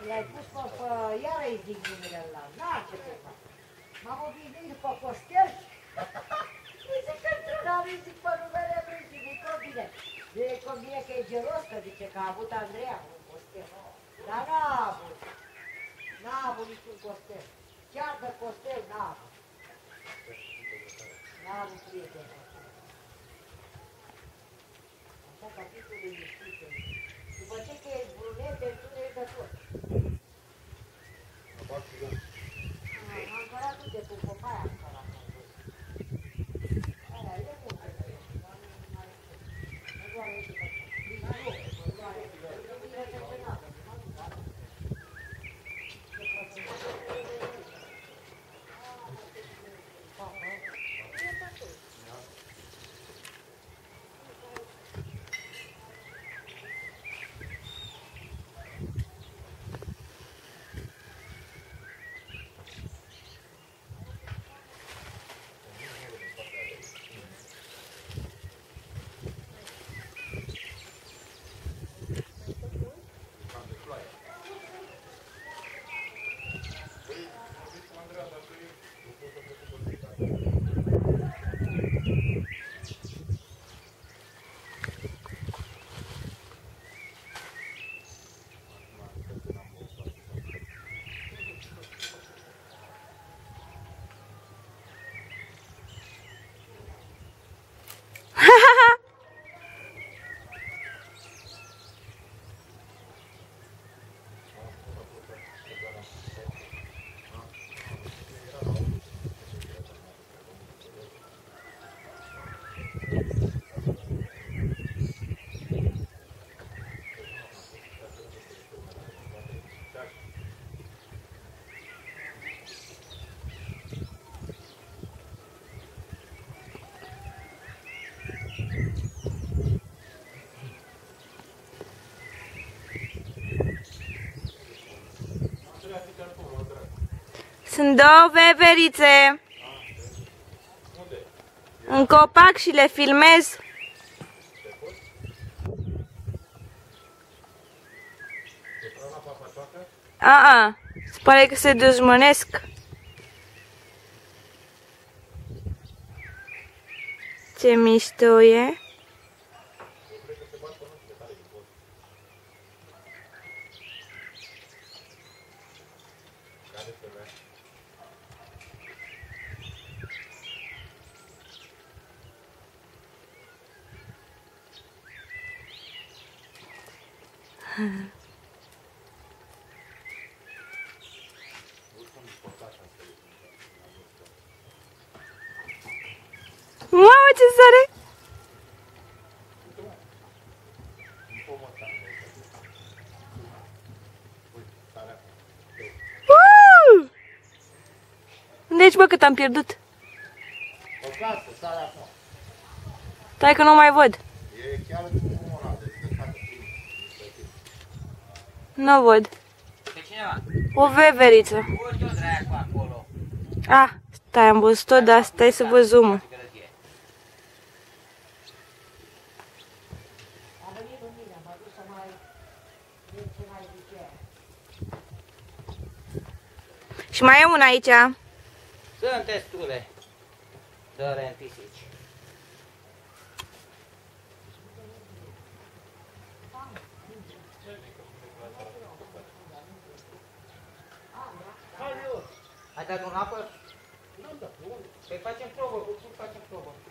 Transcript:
Le-ai pus pe iară îi zic numele ăla. Na, ce te fac? M-am obișnuit după Costel. Îi zic într-una, îi zic pe numele lui și nu-i convine. Nu-i convine că e gelos, că zice că a avut Andreea un Costel. Dar n-a avut. N-a avut niciun Costel. Chiar de Costel n-a avut. N-a avut prieten. Așa capitolul iubită. După ce că ești brunete, tu nu ești de tot. Am cărat uite cu copaia am cărat. Aia e multă. Nu doar uite că din loc, nu doar Sunt două veverițe în copac și le filmez. Se pare că se dușmănesc. Ce mișto e. Mamă, ce sare! Unde ești, bă, cât am pierdut? Stai că nu mai văd. Nu văd. O veveriță. Stai, am văzut-o, dar stai să văd zoom-ul. Și mai e una aici. Sunt destule de rentisici. Ai dat un apă? Nu, da. Păi facem probă, cu ce facem probă?